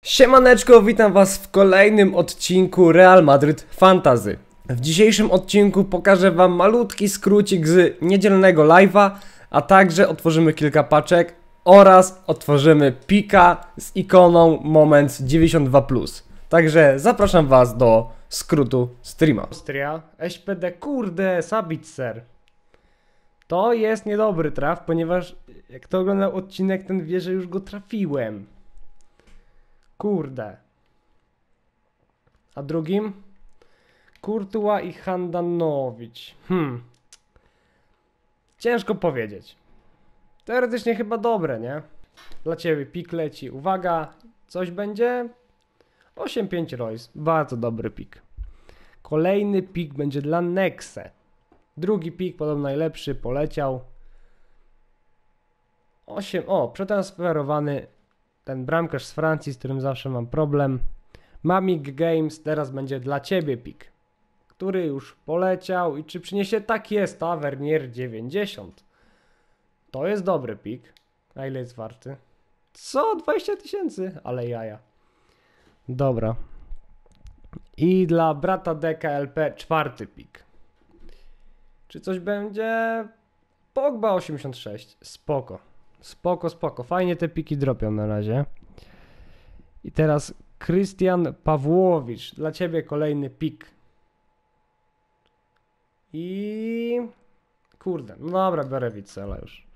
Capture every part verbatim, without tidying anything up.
Siemaneczko, witam was w kolejnym odcinku Real Madrid Fantasy. W dzisiejszym odcinku pokażę wam malutki skrócik z niedzielnego live'a, a także otworzymy kilka paczek oraz otworzymy pika z ikoną Moments dziewięćdziesiąt dwa plus. Także zapraszam was do skrótu streama. Austria, S P D, kurde, Sabitzer. To jest niedobry traf, ponieważ jak kto oglądał odcinek, ten wie, że już go trafiłem. Kurde. A drugim? Courtois i Handanovic. Hmm. Ciężko powiedzieć. Teoretycznie chyba dobre, nie? Dla ciebie pik leci. Uwaga, coś będzie? osiem pięć Royce. Bardzo dobry pik. Kolejny pik będzie dla Nexe. Drugi pik, podobno najlepszy, poleciał. osiem. O, przetransferowany ten bramkarz z Francji, z którym zawsze mam problem. Mamik Games, teraz będzie dla ciebie pik, który już poleciał. I czy przyniesie? Tak jest, Tavernier dziewięćdziesiąt. To jest dobry pik. A ile jest warty? Co? dwadzieścia tysięcy? Ale jaja. Dobra. I dla brata D K L P czwarty pik. Czy coś będzie? Pogba osiemdziesiąt sześć. Spoko. Spoko, spoko. Fajnie te piki dropią na razie. I teraz Krystian Pawłowicz. Dla ciebie kolejny pik. I... Kurde. No dobra, biorę Witsela już.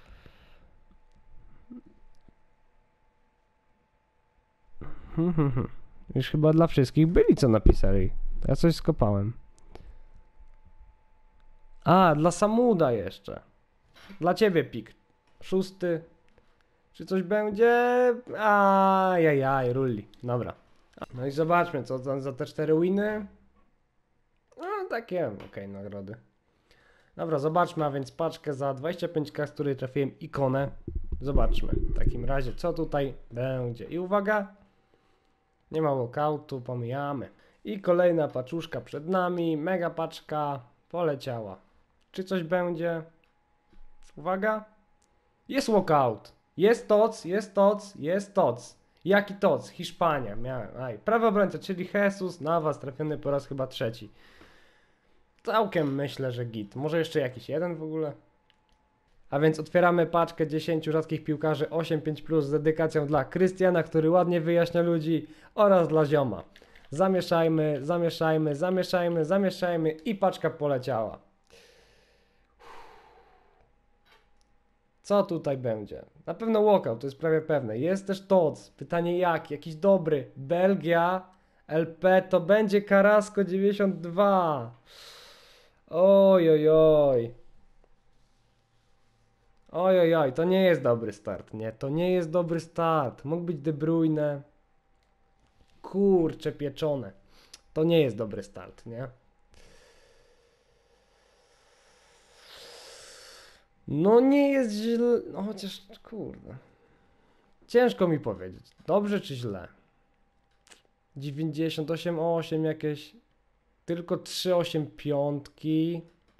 Hmm, hmm, hmm. Już chyba dla wszystkich byli, co napisali. Ja coś skopałem. A, dla Samuda jeszcze. Dla ciebie pik. Szósty. Czy coś będzie? Ajajaj, rulli. Dobra. No i zobaczmy, co tam za te cztery winy. No, takie, okej, okay, nagrody. Dobra, zobaczmy, a więc paczkę za dwadzieścia pięć ka, z której trafiłem ikonę. Zobaczmy w takim razie, co tutaj będzie. I uwaga, nie ma walkoutu, pomijamy. I kolejna paczuszka przed nami, mega paczka, poleciała. Czy coś będzie? Uwaga. Jest walkout. Jest toc, jest toc, jest toc. Jaki toc? Hiszpania. Miałem. Aj. Prawy obrońca, czyli Jesus Navas, trafiony po raz chyba trzeci. Całkiem myślę, że git. Może jeszcze jakiś jeden w ogóle? A więc otwieramy paczkę dziesięciu rzadkich piłkarzy osiem pięć plus z dedykacją dla Krystiana, który ładnie wyjaśnia ludzi, oraz dla zioma. Zamieszajmy, zamieszajmy, zamieszajmy, zamieszajmy i paczka poleciała. Co tutaj będzie? Na pewno walkout, to jest prawie pewne. Jest też toc. Pytanie jak? Jakiś dobry. Belgia, L P, to będzie Carrasco dziewięćdziesiąt dwa. Oj, oj, oj. Oj, oj, oj, to nie jest dobry start, nie? To nie jest dobry start. Mógł być De Bruyne. Kurcze pieczone. To nie jest dobry start, nie? No nie jest źle, no chociaż kurde. Ciężko mi powiedzieć, dobrze czy źle. dziewięćdziesiąt osiem osiem jakieś, tylko trzy osiem piątki.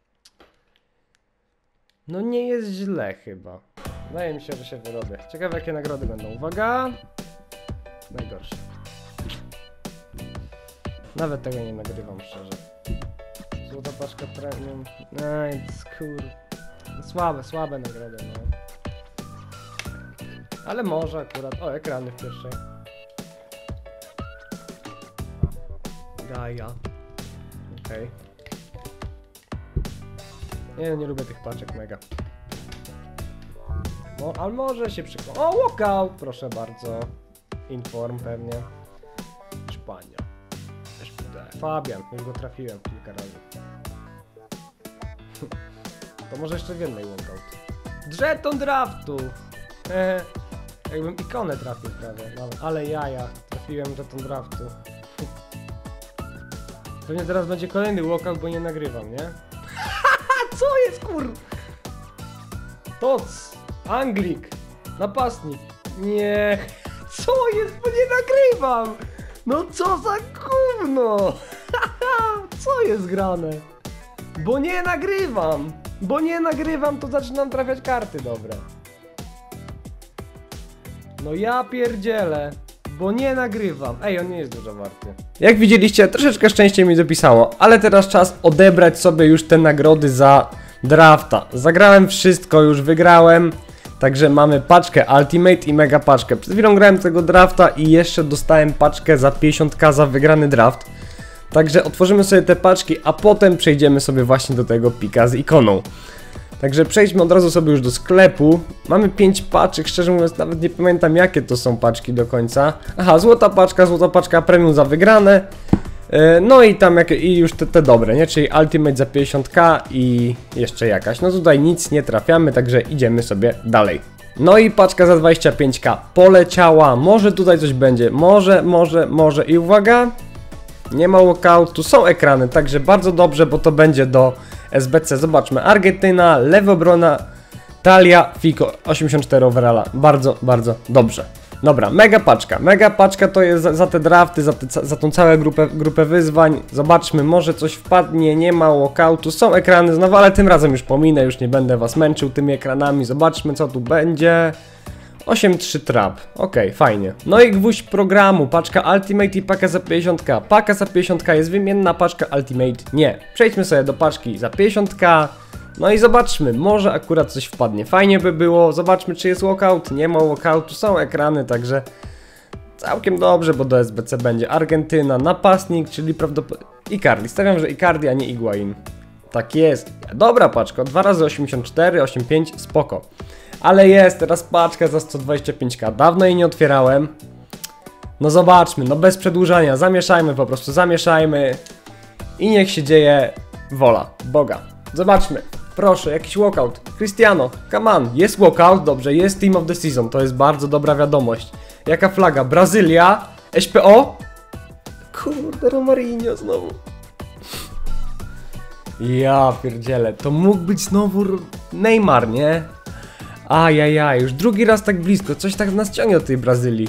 No nie jest źle chyba. Wydaje mi się, że się wyrobię. Ciekawe jakie nagrody będą. Uwaga! Najgorsze. Nawet tego nie nagrywam szczerze. Złota paczka premium. Aj, skur. Słabe, słabe nagrody, no. Ale może akurat. O, ekrany w pierwszej. Gaja. Okej. Okay. Nie, nie lubię tych paczek mega. No, ale może się przykłada. O, walkout! Proszę bardzo. Inform pewnie. Hiszpania. Fabian. Już go trafiłem kilka razy. To może jeszcze w jednej walkout. Drzeton draftu! Hehe. Jakbym ikonę trafił prawie. No, ale jaja. Trafiłem drzeton draftu. Pewnie teraz będzie kolejny walkout, bo nie nagrywam, nie? Co jest kur... Toc! Anglik! Napastnik! Nie! Co jest, bo nie nagrywam! No co za gówno! Co jest grane? Bo nie nagrywam! Bo nie nagrywam, to zaczynam trafiać karty dobre. No ja pierdzielę. bo nie nagrywam. Ej, on nie jest dużo warty. Jak widzieliście, troszeczkę szczęście mi dopisało, ale teraz czas odebrać sobie już te nagrody za drafta. Zagrałem wszystko, już wygrałem. Także mamy paczkę Ultimate i mega paczkę. Przed chwilą grałem tego drafta i jeszcze dostałem paczkę za pięćdziesiąt ka za wygrany draft. Także otworzymy sobie te paczki, a potem przejdziemy sobie właśnie do tego pika z ikoną. Także przejdźmy od razu sobie już do sklepu. Mamy pięć paczek, szczerze mówiąc nawet nie pamiętam jakie to są paczki do końca. Aha, złota paczka, złota paczka premium za wygrane. No i tam jakie, i już te, te dobre, nie? Czyli Ultimate za pięćdziesiąt ka i jeszcze jakaś. No tutaj nic nie trafiamy, także idziemy sobie dalej. No i paczka za dwadzieścia pięć ka poleciała. Może tutaj coś będzie, może, może, może i uwaga. Nie ma walkoutu, są ekrany, także bardzo dobrze, bo to będzie do S B C. Zobaczmy, Argentyna, lewa obrona, Talia, Fico, osiemdziesiąt cztery overalla. Bardzo, bardzo dobrze. Dobra, mega paczka. Mega paczka to jest za, za te drafty, za, te, za tą całą grupę, grupę wyzwań. Zobaczmy, może coś wpadnie, nie ma walkoutu. Są ekrany znowu, ale tym razem już pominę, już nie będę was męczył tymi ekranami. Zobaczmy, co tu będzie. osiem trzy trap, ok, fajnie. No i gwóźdź programu, paczka Ultimate i paka za pięćdziesiąt ka. Paka za pięćdziesiąt ka jest wymienna, paczka Ultimate nie. Przejdźmy sobie do paczki za pięćdziesiąt ka. No i zobaczmy, może akurat coś wpadnie. Fajnie by było, zobaczmy czy jest walkout. Nie ma walkoutu, są ekrany, także całkiem dobrze, bo do S B C będzie Argentyna, napastnik, czyli prawdopodobnie Icardi. Stawiam, że Icardi, a nie Higuain. Tak jest. Dobra paczka, dwa razy osiemdziesiąt cztery, osiemdziesiąt pięć, spoko. Ale jest teraz paczka za sto dwadzieścia pięć ka. Dawno jej nie otwierałem. No zobaczmy, no bez przedłużania. Zamieszajmy po prostu, zamieszajmy. I niech się dzieje wola Boga. Zobaczmy. Proszę, jakiś walkout. Cristiano, come on. Jest walkout, dobrze, jest Team of the Season. To jest bardzo dobra wiadomość. Jaka flaga? Brazylia? S P O? Kurde, Romarinho znowu. Ja pierdzielę. To mógł być znowu Neymar, nie? Ajajaj, już drugi raz tak blisko, coś tak nas ciągnie od tej Brazylii.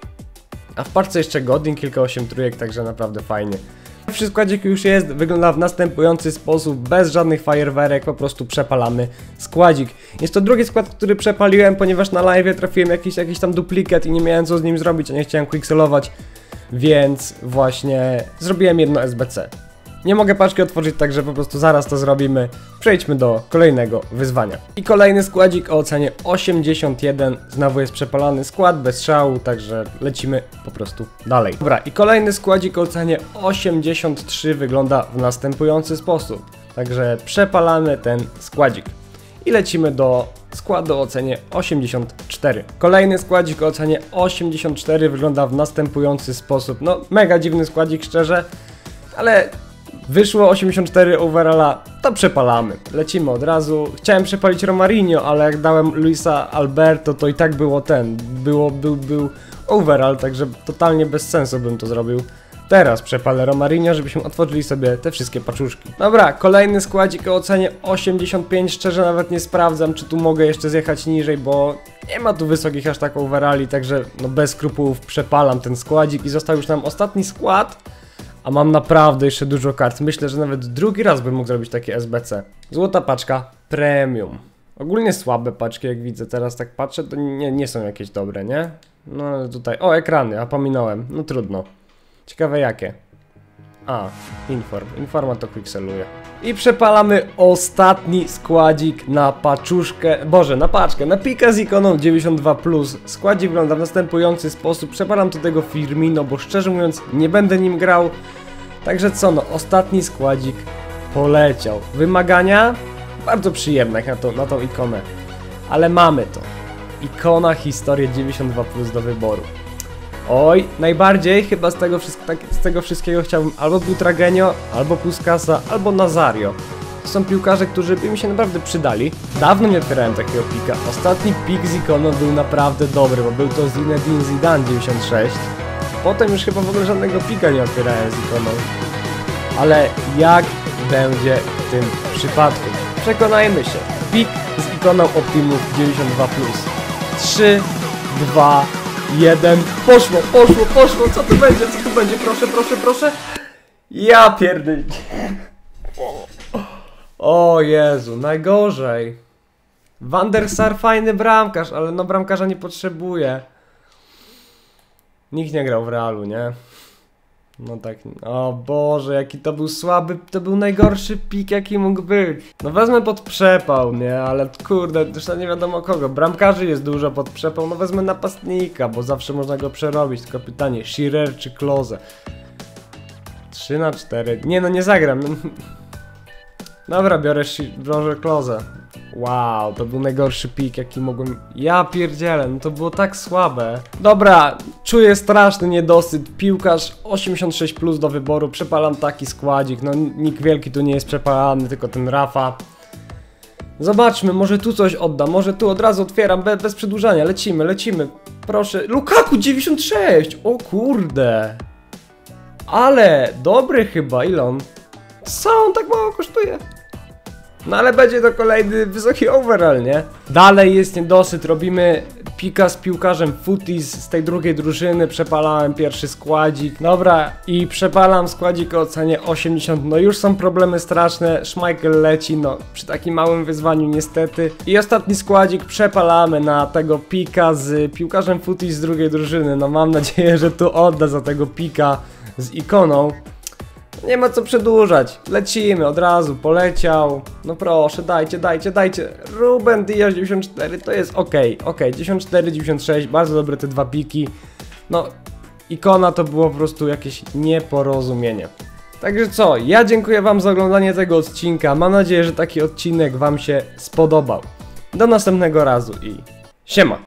A w paczce jeszcze Godin, kilka osiem trójek, także naprawdę fajnie. Wszystko składzik już jest, wygląda w następujący sposób, bez żadnych fajerwerek, po prostu przepalamy składzik. Jest to drugi skład, który przepaliłem, ponieważ na live trafiłem jakiś, jakiś tam duplikat i nie miałem co z nim zrobić, a nie chciałem quickselować, więc właśnie zrobiłem jedno S B C. Nie mogę paczki otworzyć, także po prostu zaraz to zrobimy. Przejdźmy do kolejnego wyzwania. I kolejny składzik o ocenie osiemdziesiąt jeden. Znowu jest przepalany skład, bez szału, także lecimy po prostu dalej. Dobra, i kolejny składzik o ocenie osiemdziesiąt trzy wygląda w następujący sposób. Także przepalamy ten składzik. I lecimy do składu o ocenie osiemdziesiąt cztery. Kolejny składzik o ocenie osiemdziesiąt cztery wygląda w następujący sposób. No, mega dziwny składzik, szczerze, ale wyszło osiemdziesiąt cztery overalla, to przepalamy. Lecimy od razu. Chciałem przepalić Romarinho, ale jak dałem Luisa Alberto, to i tak było ten, było, był, był overall, także totalnie bez sensu bym to zrobił. Teraz przepalę Romarinho, żebyśmy otworzyli sobie te wszystkie paczuszki. Dobra, kolejny składzik o ocenie osiemdziesiąt pięć, szczerze nawet nie sprawdzam, czy tu mogę jeszcze zjechać niżej, bo nie ma tu wysokich aż tak overalli, także no bez skrupułów przepalam ten składzik i został już nam ostatni skład. A mam naprawdę jeszcze dużo kart. Myślę, że nawet drugi raz bym mógł zrobić takie S B C. Złota paczka premium. Ogólnie słabe paczki, jak widzę teraz tak patrzę, to nie, nie są jakieś dobre, nie? No ale tutaj, o ekrany, a pominąłem, no trudno. Ciekawe jakie. A, Inform, Informa to quickseluje. I przepalamy ostatni składzik na paczuszkę, boże, na paczkę, na pika z ikoną dziewięćdziesiąt dwa plus. Składzik wygląda w następujący sposób. Przepalam do tego Firmino, bo szczerze mówiąc nie będę nim grał. Także co no, ostatni składzik poleciał. Wymagania? Bardzo przyjemne jak na, to, na tą ikonę. Ale mamy to. Ikona historii dziewięćdziesiąt dwa plus do wyboru. Oj, najbardziej chyba z tego, tak, z tego wszystkiego chciałbym albo Butragenio, albo Puskasa, albo Nazario. To są piłkarze, którzy by mi się naprawdę przydali. Dawno nie otwierałem takiego pika. Ostatni pik z ikoną był naprawdę dobry, bo był to Zinedine Zidane dziewięćdziesiąt sześć. Potem już chyba w ogóle żadnego pika nie otwierałem z ikoną. Ale jak będzie w tym przypadku? Przekonajmy się. Pik z ikoną Optimus dziewięćdziesiąt dwa plus. trzy, dwa, jeden. Poszło, poszło, poszło. Co tu będzie? Co tu będzie? Proszę, proszę, proszę. Ja pierdolę. O Jezu, najgorzej. Van der Sar fajny bramkarz, ale no bramkarza nie potrzebuje. Nikt nie grał w Realu, nie? No tak, o Boże, jaki to był słaby, to był najgorszy pik jaki mógł być. No wezmę pod przepał, nie, ale kurde, już nie wiadomo kogo, bramkarzy jest dużo pod przepał, no wezmę napastnika, bo zawsze można go przerobić, tylko pytanie, Shearer czy Klose? trzy na cztery, nie no nie zagram. Dobra, biorę, biorę Klose. Wow, to był najgorszy pik jaki mogłem... Ja pierdzielę, no to było tak słabe. Dobra, czuję straszny niedosyt. Piłkarz osiemdziesiąt sześć plus do wyboru, przepalam taki składzik. No nikt wielki tu nie jest przepalany, tylko ten Rafa. Zobaczmy, może tu coś odda, może tu od razu otwieram, be, bez przedłużania. Lecimy, lecimy. Proszę, Lukaku dziewięćdziesiąt sześć! O kurde. Ale, dobry chyba, ile on? Co on tak mało kosztuje? No ale będzie to kolejny wysoki overall, nie? Dalej jest niedosyt, robimy pika z piłkarzem Footies z tej drugiej drużyny, przepalałem pierwszy składzik. Dobra, i przepalam składzik o cenie osiemdziesiąt, no już są problemy straszne, Schmeichel leci, no przy takim małym wyzwaniu niestety. I ostatni składzik przepalamy na tego pika z piłkarzem Footies z drugiej drużyny, no mam nadzieję, że tu odda za tego pika z ikoną. Nie ma co przedłużać, lecimy od razu, poleciał. No proszę, dajcie, dajcie, dajcie. Ruben Dias dziewięćdziesiąt cztery to jest ok, ok, dziewięćdziesiąt cztery, dziewięćdziesiąt sześć, bardzo dobre te dwa piki. No, ikona to było po prostu jakieś nieporozumienie. Także co, ja dziękuję wam za oglądanie tego odcinka, mam nadzieję, że taki odcinek wam się spodobał. Do następnego razu i siema!